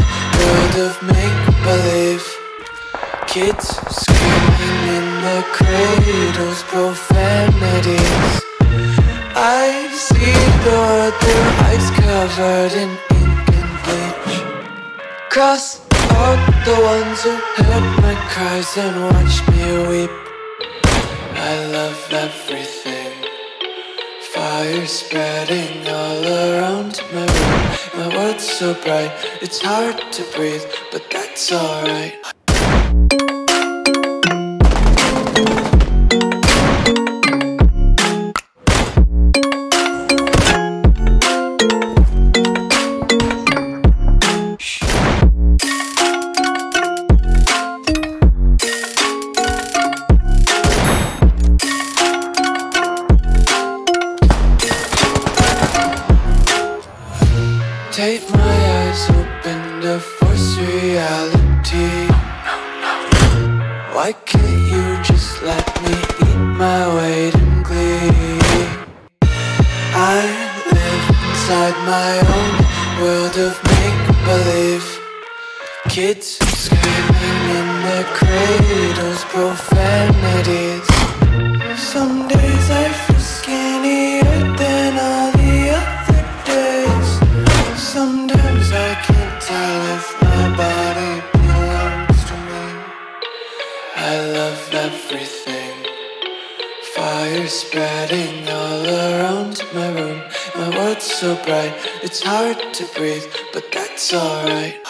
world of make-believe. Kids screaming in the cradles, profanities. I see the world through eyes covered in ink and bleach. Cross out the ones who heard my cries and watched me weep. I love everything. Fire spreading all around my room. My world's so bright, it's hard to breathe, but that's alright. Take my eyes open to force reality. Why can't you just let me eat my weight in glee? I live inside my own world of make-believe. Kids screaming in their cradles, profanities. Some days I feel skinnier than all the other days. Sometimes I can't tell if my body belongs to me. I love everything. Fire spreading all around my room. My world's so bright, it's hard to breathe, but that's alright.